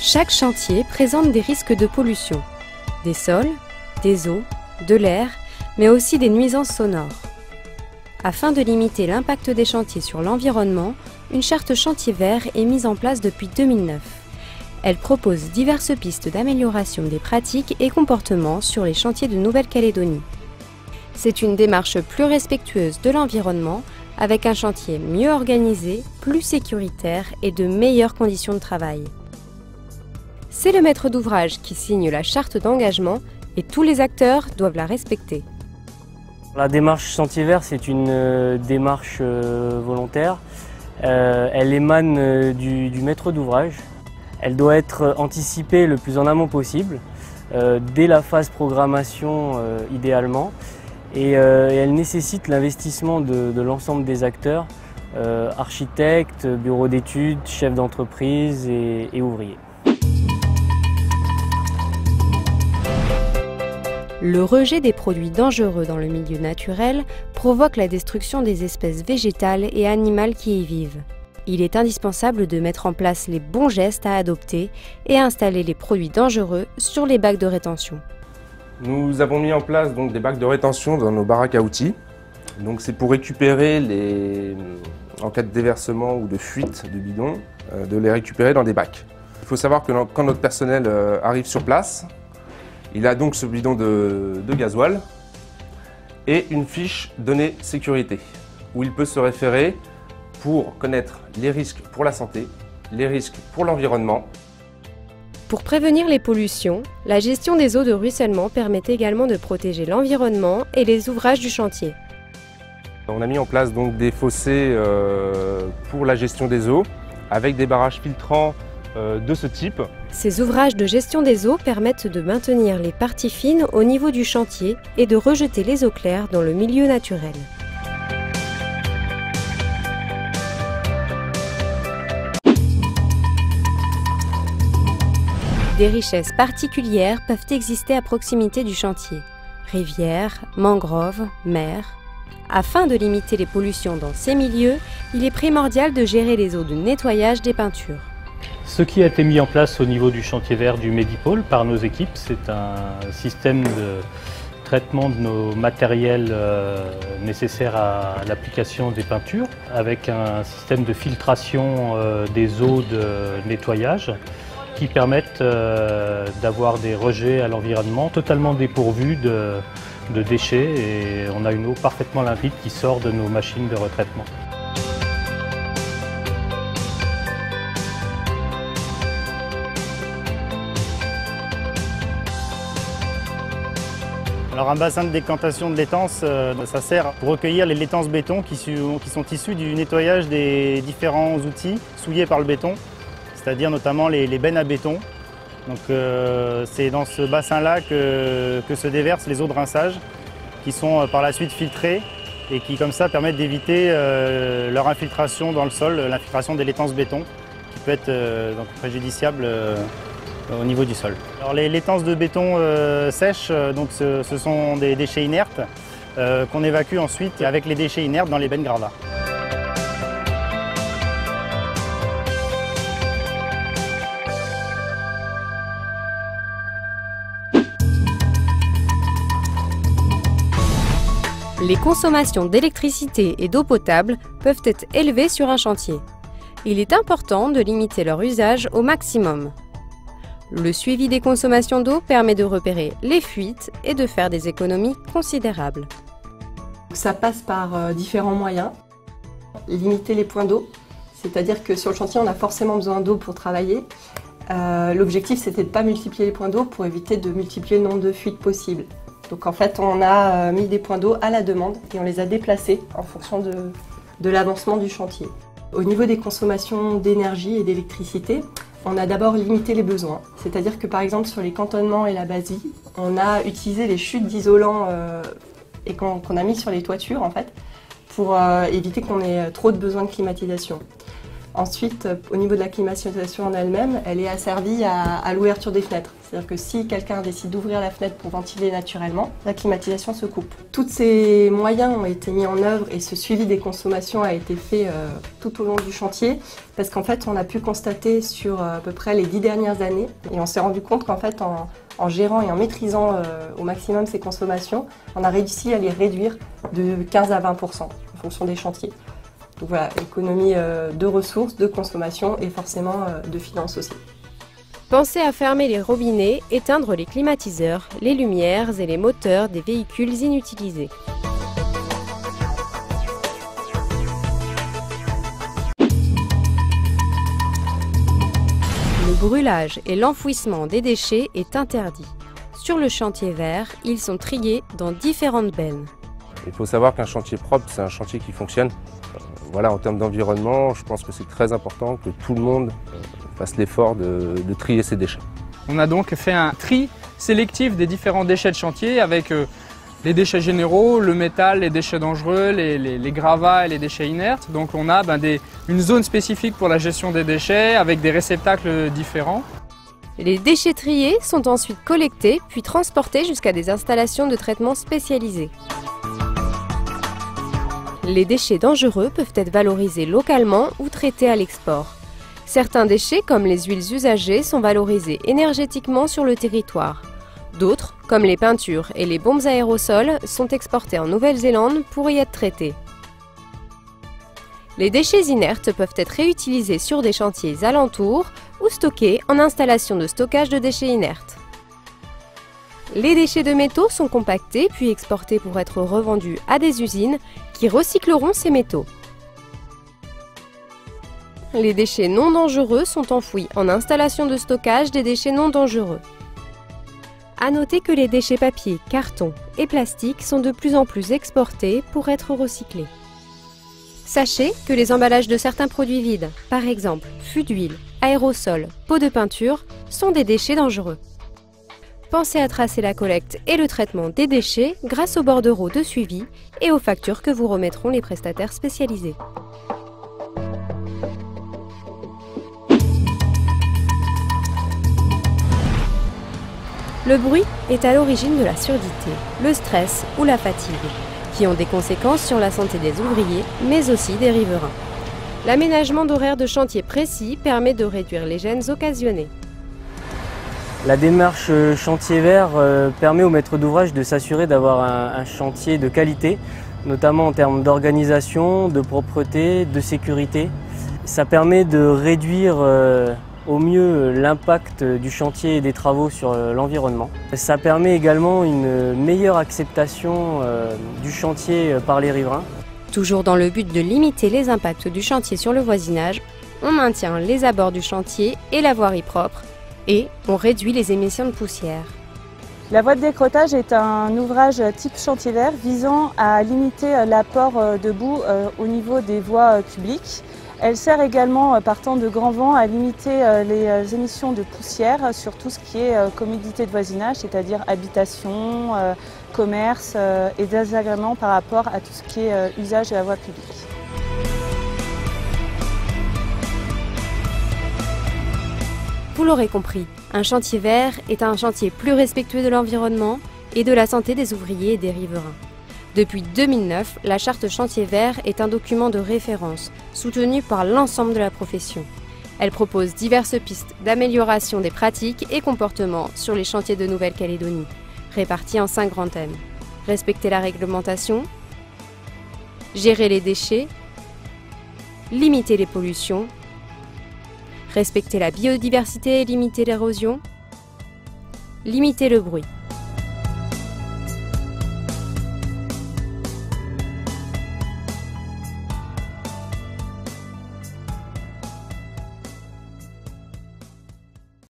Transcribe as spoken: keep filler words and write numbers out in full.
Chaque chantier présente des risques de pollution, des sols, des eaux, de l'air, mais aussi des nuisances sonores. Afin de limiter l'impact des chantiers sur l'environnement, une charte chantier vert est mise en place depuis deux mille neuf. Elle propose diverses pistes d'amélioration des pratiques et comportements sur les chantiers de Nouvelle-Calédonie. C'est une démarche plus respectueuse de l'environnement, avec un chantier mieux organisé, plus sécuritaire et de meilleures conditions de travail. C'est le maître d'ouvrage qui signe la charte d'engagement et tous les acteurs doivent la respecter. La démarche chantier vert, c'est une euh, démarche euh, volontaire. Euh, elle émane euh, du, du maître d'ouvrage. Elle doit être anticipée le plus en amont possible, euh, dès la phase programmation euh, idéalement. Et, euh, et elle nécessite l'investissement de, de l'ensemble des acteurs, euh, architectes, bureaux d'études, chefs d'entreprise et, et ouvriers. Le rejet des produits dangereux dans le milieu naturel provoque la destruction des espèces végétales et animales qui y vivent. Il est indispensable de mettre en place les bons gestes à adopter et à installer les produits dangereux sur les bacs de rétention. Nous avons mis en place donc, des bacs de rétention dans nos baraques à outils. Donc, c'est pour récupérer, les, en cas de déversement ou de fuite de bidons, euh, de les récupérer dans des bacs. Il faut savoir que quand notre personnel euh, arrive sur place, il a donc ce bidon de, de gasoil et une fiche données sécurité où il peut se référer pour connaître les risques pour la santé, les risques pour l'environnement. Pour prévenir les pollutions, la gestion des eaux de ruissellement permet également de protéger l'environnement et les ouvrages du chantier. On a mis en place donc des fossés euh, pour la gestion des eaux avec des barrages filtrants euh, de ce type. Ces ouvrages de gestion des eaux permettent de maintenir les parties fines au niveau du chantier et de rejeter les eaux claires dans le milieu naturel. Des richesses particulières peuvent exister à proximité du chantier. Rivières, mangroves, mers. Afin de limiter les pollutions dans ces milieux, il est primordial de gérer les eaux de nettoyage des peintures. Ce qui a été mis en place au niveau du chantier vert du Medipôle par nos équipes, c'est un système de traitement de nos matériels euh, nécessaires à l'application des peintures, avec un système de filtration euh, des eaux de nettoyage qui permettent euh, d'avoir des rejets à l'environnement totalement dépourvus de, de déchets, et on a une eau parfaitement limpide qui sort de nos machines de retraitement. Alors un bassin de décantation de laitance, euh, ça sert pour recueillir les laitances béton qui, qui sont issues du nettoyage des différents outils souillés par le béton, c'est-à-dire notamment les, les bennes à béton. Donc euh, c'est dans ce bassin-là que, que se déversent les eaux de rinçage qui sont euh, par la suite filtrées et qui comme ça permettent d'éviter euh, leur infiltration dans le sol, l'infiltration des laitances béton qui peut être euh, donc préjudiciable euh, au niveau du sol. Alors les laitances de béton euh, sèches, euh, donc ce, ce sont des déchets inertes euh, qu'on évacue ensuite avec les déchets inertes dans les bennes gravats. Les consommations d'électricité et d'eau potable peuvent être élevées sur un chantier. Il est important de limiter leur usage au maximum. Le suivi des consommations d'eau permet de repérer les fuites et de faire des économies considérables. Ça passe par euh, différents moyens. Limiter les points d'eau, c'est-à-dire que sur le chantier, on a forcément besoin d'eau pour travailler. Euh, L'objectif, c'était de ne pas multiplier les points d'eau pour éviter de multiplier le nombre de fuites possibles. Donc en fait, on a euh, mis des points d'eau à la demande et on les a déplacés en fonction de, de l'avancement du chantier. Au niveau des consommations d'énergie et d'électricité, on a d'abord limité les besoins, c'est-à-dire que par exemple sur les cantonnements et la basie, on a utilisé les chutes d'isolants euh, et qu'on qu'on a mis sur les toitures en fait, pour euh, éviter qu'on ait trop de besoin de climatisation. Ensuite, au niveau de la climatisation en elle-même, elle est asservie à, à l'ouverture des fenêtres, C'est-à-dire que si quelqu'un décide d'ouvrir la fenêtre pour ventiler naturellement, la climatisation se coupe. Tous ces moyens ont été mis en œuvre et ce suivi des consommations a été fait euh, tout au long du chantier parce qu'en fait on a pu constater sur euh, à peu près les dix dernières années et on s'est rendu compte qu'en fait en, en gérant et en maîtrisant euh, au maximum ces consommations, on a réussi à les réduire de quinze à vingt pour cent en fonction des chantiers. Donc voilà, économie euh, de ressources, de consommation et forcément euh, de finances aussi. Pensez à fermer les robinets, éteindre les climatiseurs, les lumières et les moteurs des véhicules inutilisés. Le brûlage et l'enfouissement des déchets est interdit. Sur le chantier vert, ils sont triés dans différentes bennes. Il faut savoir qu'un chantier propre, c'est un chantier qui fonctionne. Voilà, en termes d'environnement, je pense que c'est très important que tout le monde fasse l'effort de, de trier ses déchets. On a donc fait un tri sélectif des différents déchets de chantier avec euh, les déchets généraux, le métal, les déchets dangereux, les, les, les gravats et les déchets inertes. Donc on a ben, des, une zone spécifique pour la gestion des déchets avec des réceptacles différents. Les déchets triés sont ensuite collectés puis transportés jusqu'à des installations de traitement spécialisées. Les déchets dangereux peuvent être valorisés localement ou traités à l'export. Certains déchets, comme les huiles usagées, sont valorisés énergétiquement sur le territoire. D'autres, comme les peintures et les bombes aérosols, sont exportés en Nouvelle-Zélande pour y être traités. Les déchets inertes peuvent être réutilisés sur des chantiers alentours ou stockés en installation de stockage de déchets inertes. Les déchets de métaux sont compactés puis exportés pour être revendus à des usines qui recycleront ces métaux. Les déchets non dangereux sont enfouis en installation de stockage des déchets non dangereux. À noter que les déchets papier, carton et plastique sont de plus en plus exportés pour être recyclés. Sachez que les emballages de certains produits vides, par exemple fûts d'huile, aérosols, pots de peinture, sont des déchets dangereux. Pensez à tracer la collecte et le traitement des déchets grâce aux bordereaux de suivi et aux factures que vous remettront les prestataires spécialisés. Le bruit est à l'origine de la surdité, le stress ou la fatigue, qui ont des conséquences sur la santé des ouvriers, mais aussi des riverains. L'aménagement d'horaires de chantier précis permet de réduire les gênes occasionnées. La démarche chantier vert euh, permet au maître d'ouvrage de s'assurer d'avoir un, un chantier de qualité, notamment en termes d'organisation, de propreté, de sécurité. Ça permet de réduire euh, au mieux l'impact du chantier et des travaux sur euh, l'environnement. Ça permet également une meilleure acceptation euh, du chantier par les riverains. Toujours dans le but de limiter les impacts du chantier sur le voisinage, on maintient les abords du chantier et la voirie propre, et on réduit les émissions de poussière. La voie de décrottage est un ouvrage type chantier vert visant à limiter l'apport de boue au niveau des voies publiques. Elle sert également, partant de grands vents, à limiter les émissions de poussière sur tout ce qui est commodité de voisinage, c'est-à-dire habitation, commerce et désagréments par rapport à tout ce qui est usage de la voie publique. Vous l'aurez compris, un chantier vert est un chantier plus respectueux de l'environnement et de la santé des ouvriers et des riverains. Depuis deux mille neuf, la charte chantier vert est un document de référence, soutenu par l'ensemble de la profession. Elle propose diverses pistes d'amélioration des pratiques et comportements sur les chantiers de Nouvelle-Calédonie, répartis en cinq grands thèmes. Respecter la réglementation, gérer les déchets, limiter les pollutions, respecter la biodiversité et limiter l'érosion, limiter le bruit.